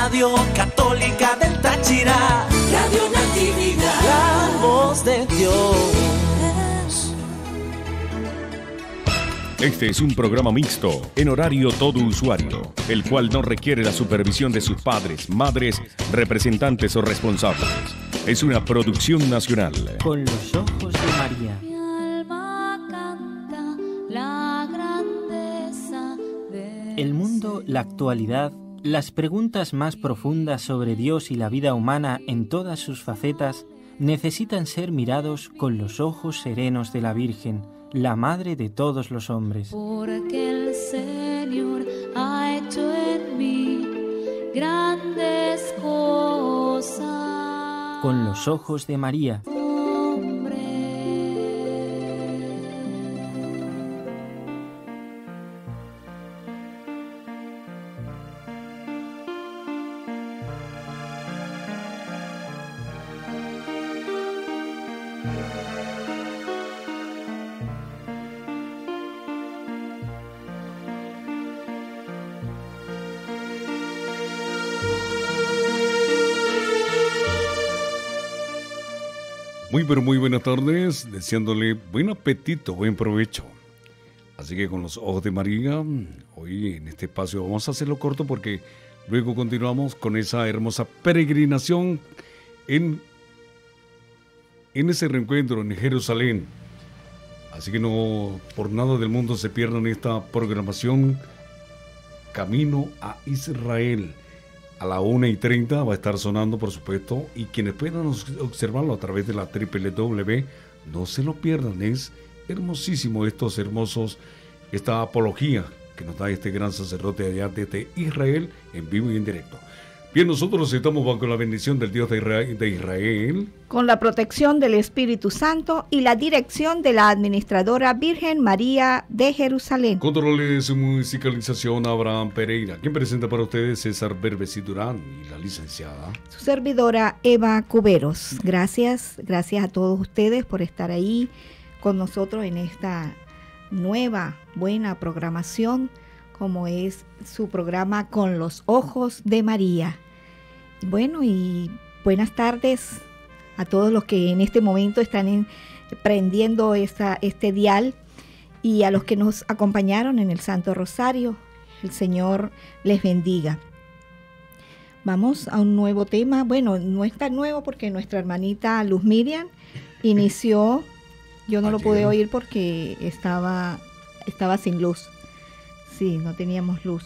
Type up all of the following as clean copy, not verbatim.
Radio Católica del Táchira, Radio Natividad, la voz de Dios. Este es un programa mixto, en horario todo usuario, el cual no requiere la supervisión de sus padres, madres, representantes o responsables. Es una producción nacional. Con los ojos de María. Mi alma canta la grandeza de El mundo, la actualidad, las preguntas más profundas sobre Dios y la vida humana en todas sus facetas necesitan ser mirados con los ojos serenos de la Virgen, la madre de todos los hombres. porque el Señor ha hecho en mí grandes cosas. Con los ojos de María. Muy buenas tardes, deseándole buen apetito, buen provecho. Así que con los ojos de María, hoy en este espacio vamos a hacerlo corto porque luego continuamos con esa hermosa peregrinación en ese reencuentro en Jerusalén. Así que no por nada del mundo se pierdan esta programación Camino a Israel. A la 1:30 va a estar sonando, por supuesto, y quienes puedan observarlo a través de la www, no se lo pierdan, es hermosísimo esta apología que nos da este gran sacerdote allá desde Israel, en vivo y en directo. Bien, nosotros estamos bajo la bendición del Dios de Israel, con la protección del Espíritu Santo y la dirección de la Administradora Virgen María de Jerusalén. Controles y musicalización Abraham Pereira. Quien presenta para ustedes César Berbesi Durán y la licenciada su servidora Eva Cuberos. Gracias a todos ustedes por estar ahí con nosotros en esta nueva, buena programación, como es su programa Con los Ojos de María. Bueno, y buenas tardes a todos los que en este momento están prendiendo este dial y a los que nos acompañaron en el Santo Rosario. El Señor les bendiga. Vamos a un nuevo tema. Bueno, no es tan nuevo porque nuestra hermanita Luz Miriam inició. Yo no lo pude oír porque estaba sin luz. Sí, no teníamos luz.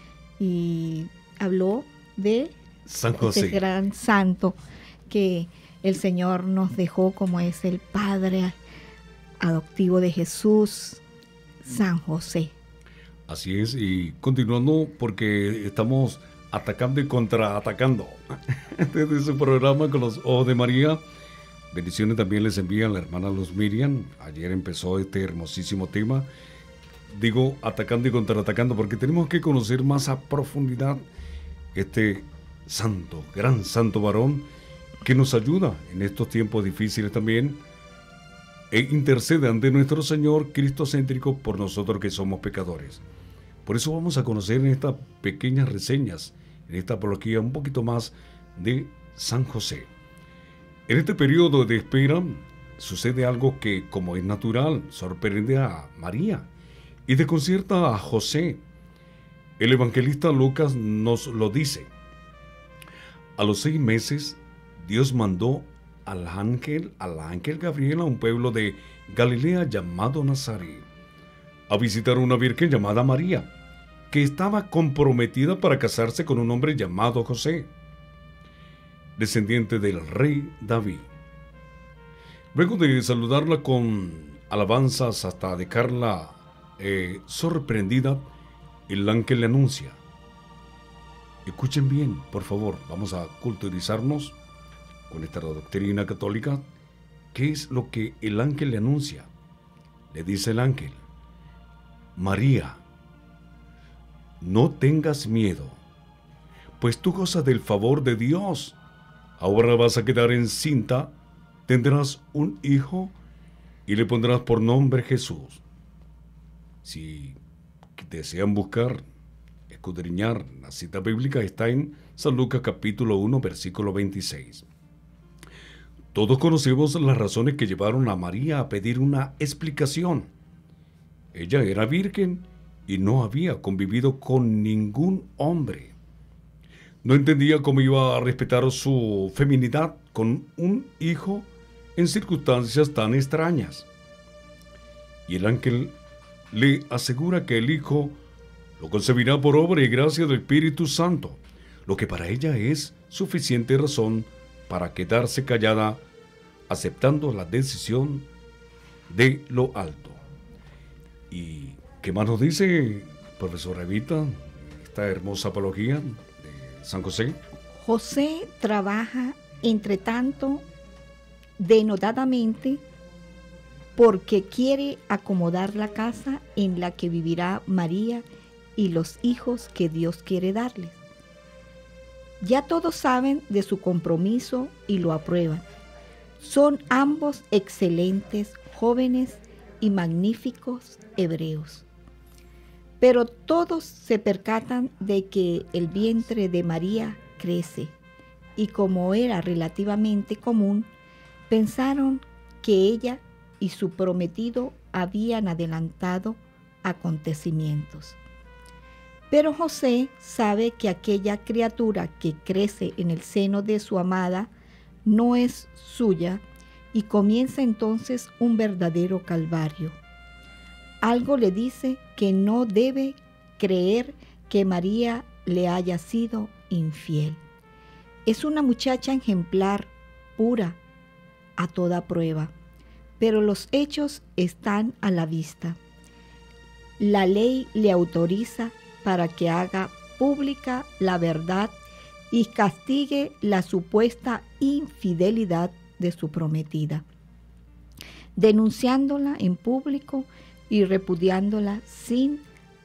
Y habló de San José, este gran santo que el Señor nos dejó, como es el Padre adoptivo de Jesús, San José. Así es, y continuando porque estamos atacando y contraatacando desde su programa Con los Ojos de María. Bendiciones también les envía la hermana Luz Miriam. Ayer empezó este hermosísimo tema. Digo atacando y contraatacando porque tenemos que conocer más a profundidad este santo, gran santo varón que nos ayuda en estos tiempos difíciles también e intercede ante nuestro Señor cristocéntrico por nosotros que somos pecadores. Por eso vamos a conocer en estas pequeñas reseñas, en esta apología, un poquito más de San José. En este periodo de espera sucede algo que, como es natural, sorprende a María y desconcierta a José. El evangelista Lucas nos lo dice. A los 6 meses, Dios mandó al ángel Gabriel a un pueblo de Galilea llamado Nazaret, a visitar a una virgen llamada María, que estaba comprometida para casarse con un hombre llamado José, descendiente del rey David. Luego de saludarla con alabanzas hasta dejarla sorprendida, el ángel le anuncia. Escuchen bien, por favor, vamos a culturizarnos con esta doctrina católica. ¿Qué es lo que el ángel le anuncia? Le dice el ángel: María, no tengas miedo, pues tú gozas del favor de Dios. Ahora vas a quedar encinta, tendrás un hijo y le pondrás por nombre Jesús. Si desean buscar, escudriñar la cita bíblica, está en San Lucas capítulo 1, versículo 26. Todos conocemos las razones que llevaron a María a pedir una explicación. Ella era virgen y no había convivido con ningún hombre. No entendía cómo iba a respetar su feminidad con un hijo en circunstancias tan extrañas. Y el ángel le asegura que el hijo lo concebirá por obra y gracia del Espíritu Santo, lo que para ella es suficiente razón para quedarse callada, aceptando la decisión de lo alto. ¿Y qué más nos dice, profesora Evita, esta hermosa apología de San José? José trabaja, entre tanto, denodadamente, porque quiere acomodar la casa en la que vivirá María y los hijos que Dios quiere darles. Ya todos saben de su compromiso y lo aprueban. Son ambos excelentes, jóvenes y magníficos hebreos. Pero todos se percatan de que el vientre de María crece y, como era relativamente común, pensaron que ella y su prometido habían adelantado acontecimientos. Pero José sabe que aquella criatura que crece en el seno de su amada no es suya y comienza entonces un verdadero calvario. Algo le dice que no debe creer que María le haya sido infiel. Es una muchacha ejemplar, pura, a toda prueba, pero los hechos están a la vista. La ley le autoriza para que haga pública la verdad y castigue la supuesta infidelidad de su prometida, denunciándola en público y repudiándola sin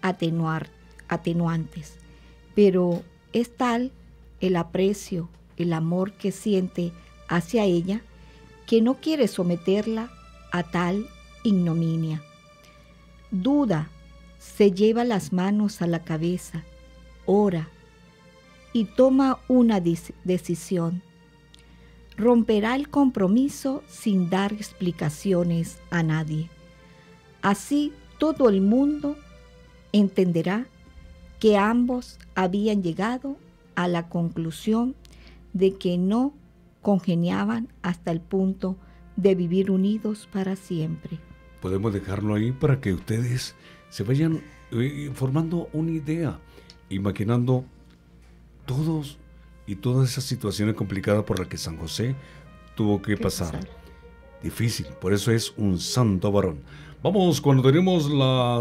atenuantes. Pero es tal el aprecio, el amor que siente hacia ella, que no quiere someterla a tal ignominia. Duda, se lleva las manos a la cabeza, ora y toma una decisión. Romperá el compromiso sin dar explicaciones a nadie. Así todo el mundo entenderá que ambos habían llegado a la conclusión de que no congeniaban hasta el punto de vivir unidos para siempre. Podemos dejarlo ahí para que ustedes se vayan formando una idea, imaginando todos y todas esas situaciones complicadas por las que San José tuvo que pasar. Difícil, por eso es un santo varón. Vamos, cuando tenemos la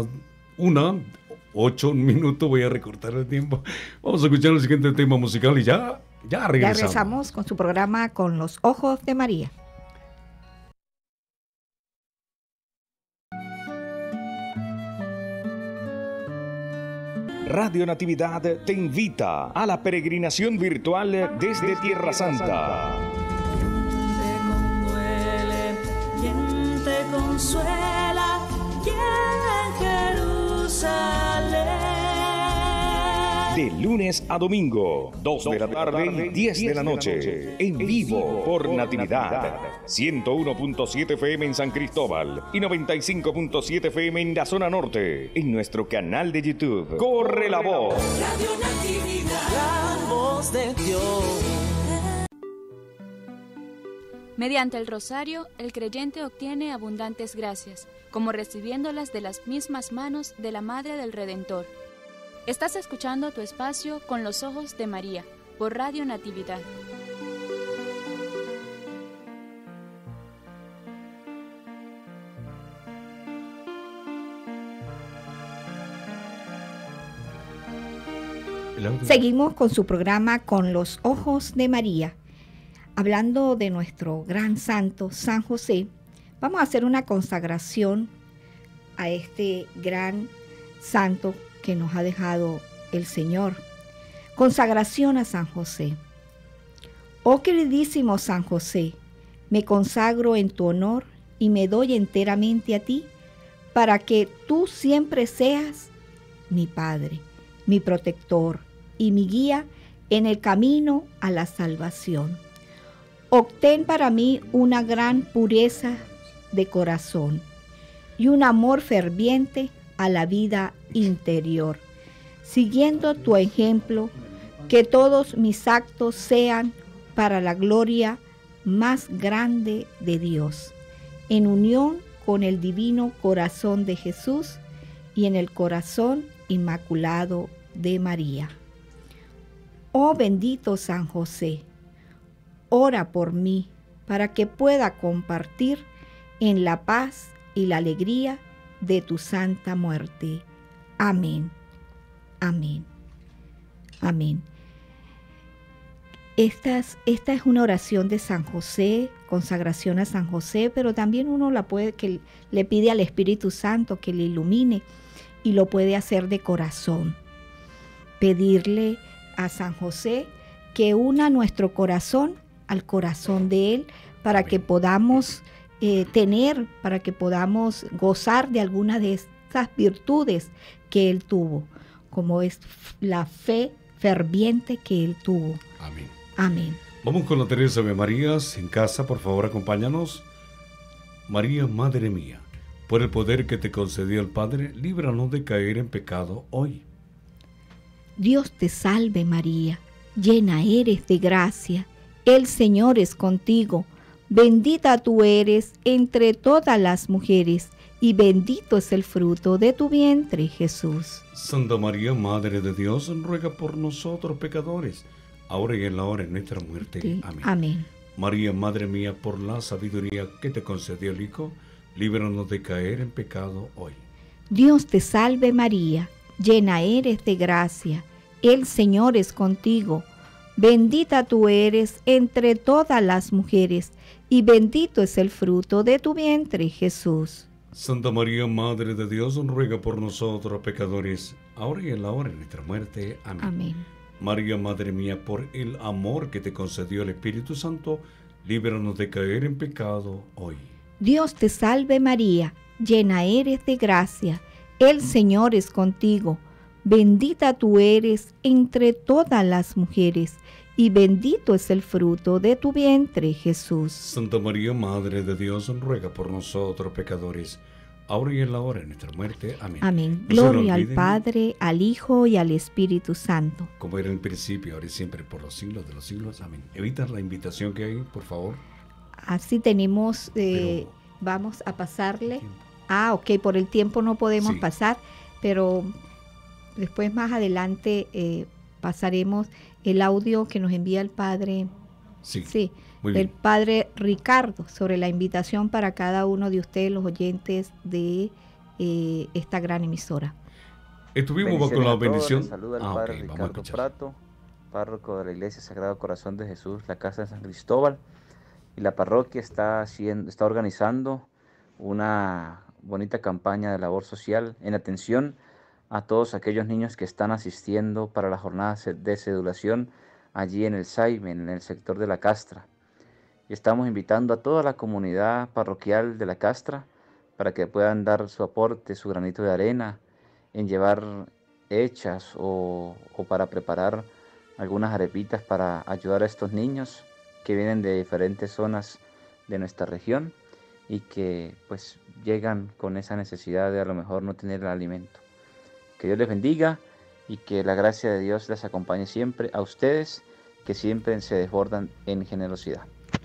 1:08 minutos, voy a recortar el tiempo. Vamos a escuchar el siguiente tema musical y ya regresamos. Ya regresamos con su programa Con los Ojos de María. Radio Natividad te invita a la peregrinación virtual desde Tierra Santa. ¿Quién te consuela? ¿Quién Jerusalén? De lunes a domingo, 2 de la tarde y 10 de la noche, en vivo por Natividad. 101.7 FM en San Cristóbal y 95.7 FM en la zona norte, en nuestro canal de YouTube. ¡Corre la voz! Radio Natividad, la voz de Dios. Mediante el rosario, el creyente obtiene abundantes gracias, como recibiéndolas de las mismas manos de la Madre del Redentor. Estás escuchando tu espacio Con los Ojos de María, por Radio Natividad. Seguimos con su programa Con los Ojos de María. Hablando de nuestro gran santo, San José, vamos a hacer una consagración a este gran santo que nos ha dejado el Señor. Consagración a San José. Oh queridísimo San José, me consagro en tu honor y me doy enteramente a ti, para que tú siempre seas mi Padre, mi protector y mi guía en el camino a la salvación. Obtén para mí una gran pureza de corazón y un amor ferviente a la vida interior. Siguiendo tu ejemplo, que todos mis actos sean para la gloria más grande de Dios, en unión con el divino corazón de Jesús y en el corazón inmaculado de María. Oh bendito San José, ora por mí para que pueda compartir en la paz y la alegría de tu santa muerte. Amén. Amén. Amén. Esta es una oración de San José, consagración a San José, pero también uno que le pide al Espíritu Santo que le ilumine y lo puede hacer de corazón. Pedirle a San José que una nuestro corazón al corazón de Él para que podamos para que podamos gozar de alguna de estas virtudes que Él tuvo, como es la fe ferviente que Él tuvo. Amén. Amén. Vamos con la Teresa de Marías en casa, por favor, acompáñanos. María, Madre mía, por el poder que te concedió el Padre, líbranos de caer en pecado hoy. Dios te salve María, llena eres de gracia, el Señor es contigo, bendita tú eres entre todas las mujeres, y bendito es el fruto de tu vientre, Jesús. Santa María, Madre de Dios, ruega por nosotros pecadores, ahora y en la hora de nuestra muerte. Sí. Amén. Amén. María, Madre mía, por la sabiduría que te concedió el Hijo, líbranos de caer en pecado hoy. Dios te salve María, llena eres de gracia, el Señor es contigo, bendita tú eres entre todas las mujeres, y bendito es el fruto de tu vientre, Jesús. Santa María, Madre de Dios, ruega por nosotros pecadores, ahora y en la hora de nuestra muerte. Amén. Amén. María, Madre mía, por el amor que te concedió el Espíritu Santo, líbranos de caer en pecado hoy. Dios te salve María, llena eres de gracia, el Señor es contigo, bendita tú eres entre todas las mujeres, y bendito es el fruto de tu vientre, Jesús. Santa María, Madre de Dios, ruega por nosotros pecadores, ahora y en la hora de nuestra muerte. Amén. Amén. No Gloria al Padre, al Hijo y al Espíritu Santo. Como era en el principio, ahora y siempre, por los siglos de los siglos. Amén. Evita la invitación que hay, por favor. Así tenemos, vamos a pasarle. Ok, por el tiempo no podemos pasar, pero después más adelante pasaremos el audio que nos envía el Padre. Sí, el Padre Ricardo, sobre la invitación para cada uno de ustedes, los oyentes de esta gran emisora. Estuvimos bajo la bendición. Saluda al Padre Ricardo Prato, párroco de la Iglesia Sagrado Corazón de Jesús, la Casa de San Cristóbal, y la parroquia está organizando una bonita campaña de labor social en atención a todos aquellos niños que están asistiendo para la jornada de cedulación allí en el Saime, en el sector de la Castra. Y estamos invitando a toda la comunidad parroquial de la Castra para que puedan dar su aporte, su granito de arena en llevar hechas o para preparar algunas arepitas para ayudar a estos niños que vienen de diferentes zonas de nuestra región y que pues llegan con esa necesidad de a lo mejor no tener el alimento. Que Dios les bendiga y que la gracia de Dios les acompañe siempre a ustedes, que siempre se desbordan en generosidad.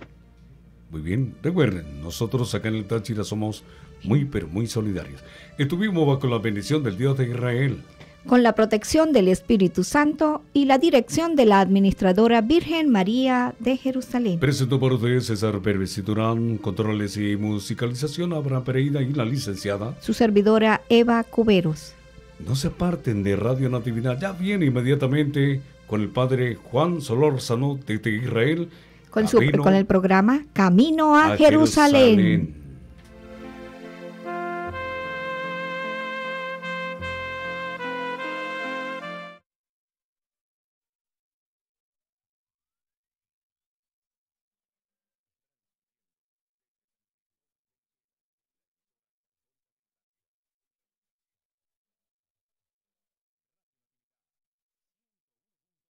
Muy bien, recuerden, nosotros acá en el Táchira somos muy pero muy solidarios. Estuvimos bajo la bendición del Dios de Israel, con la protección del Espíritu Santo y la dirección de la Administradora Virgen María de Jerusalén. Presento por ustedes César Pérez Durán, controles y musicalización Abraham Pereira y la licenciada, su servidora Eva Cuberos. No se aparten de Radio Natividad, ya viene inmediatamente con el Padre Juan Solórzano desde Israel, con el programa Camino a Jerusalén.